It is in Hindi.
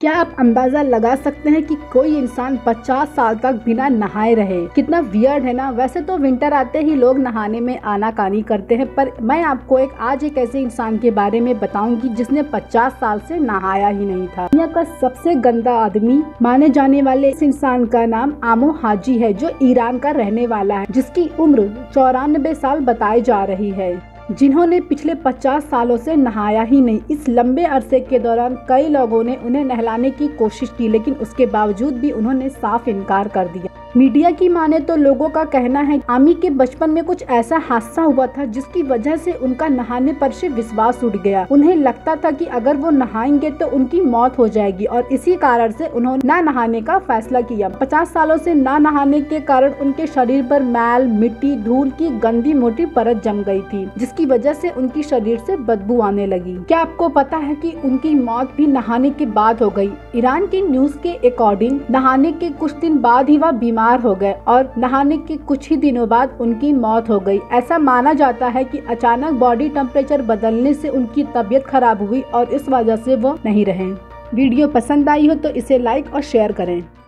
क्या आप अंदाजा लगा सकते हैं कि कोई इंसान 50 साल तक बिना नहाए रहे? कितना वियर्ड है ना। वैसे तो विंटर आते ही लोग नहाने में आनाकानी करते हैं, पर मैं आपको आज एक ऐसे इंसान के बारे में बताऊंगी जिसने 50 साल से नहाया ही नहीं था। दुनिया का सबसे गंदा आदमी माने जाने वाले इस इंसान का नाम आमो हाजी है, जो ईरान का रहने वाला है, जिसकी उम्र 94 साल बताई जा रही है, जिन्होंने पिछले 50 सालों से नहाया ही नहीं। इस लंबे अरसे के दौरान कई लोगों ने उन्हें नहलाने की कोशिश की, लेकिन उसके बावजूद भी उन्होंने साफ इनकार कर दिया। मीडिया की माने तो लोगों का कहना है आमी के बचपन में कुछ ऐसा हादसा हुआ था जिसकी वजह से उनका नहाने पर से विश्वास उठ गया। उन्हें लगता था कि अगर वो नहाएंगे तो उनकी मौत हो जाएगी, और इसी कारण से उन्होंने ना नहाने का फैसला किया। 50 सालों से ना नहाने के कारण उनके शरीर पर मैल, मिट्टी, धूल की गंदी मोटी परत जम गई थी, जिसकी वजह से उनकी शरीर से बदबू आने लगी। क्या आपको पता है कि उनकी मौत भी नहाने के बाद हो गई? ईरान की न्यूज के अकॉर्डिंग नहाने के कुछ दिन बाद ही वह बीमार हो गए और नहाने के कुछ ही दिनों बाद उनकी मौत हो गई। ऐसा माना जाता है कि अचानक बॉडी टेम्परेचर बदलने से उनकी तबीयत खराब हुई और इस वजह से वो नहीं रहे। वीडियो पसंद आई हो तो इसे लाइक और शेयर करें।